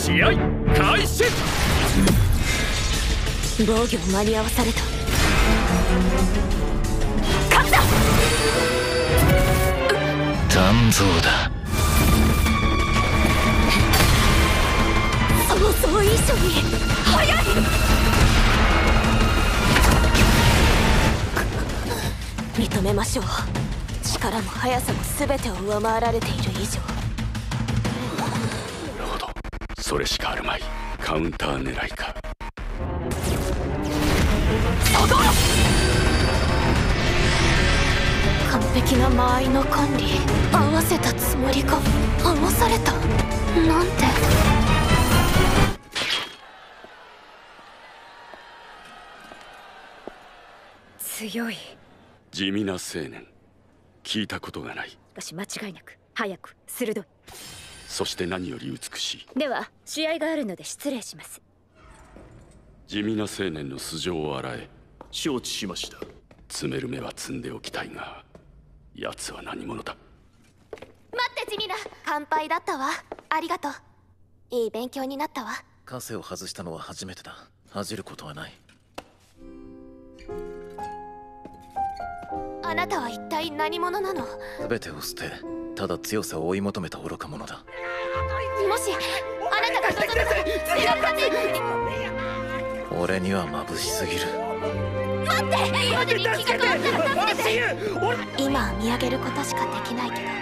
試合開始。 防御を間に合わされた。勝った。 残像だ。 想像以上に速い。認めましょう。力も速さも全てを上回られている以上。 なるほど、それしかあるまい。カウンター狙いか。 そこ！完璧な間合いの管理、合わせたつもりが合わされたなんて。強い。 地味な青年、聞いたことがない。 しかし間違いなく速く鋭い。 そして何より美しい。 では試合があるので失礼します。 地味な青年の素性を洗え。 承知しました。 詰める目は積んでおきたいが、奴は何者だ。 待って地味な。乾杯だったわ。ありがとう。いい勉強になったわ。 枷を外したのは初めてだ。恥じることはない。 あなたは一体何者なの？ 全てを捨て、ただ強さを追い求めた愚か者だ。 もしあなたが望む強かった。 俺には眩しすぎる。 待って、今に気が変わったら助けて。今は見上げることしかできないけど、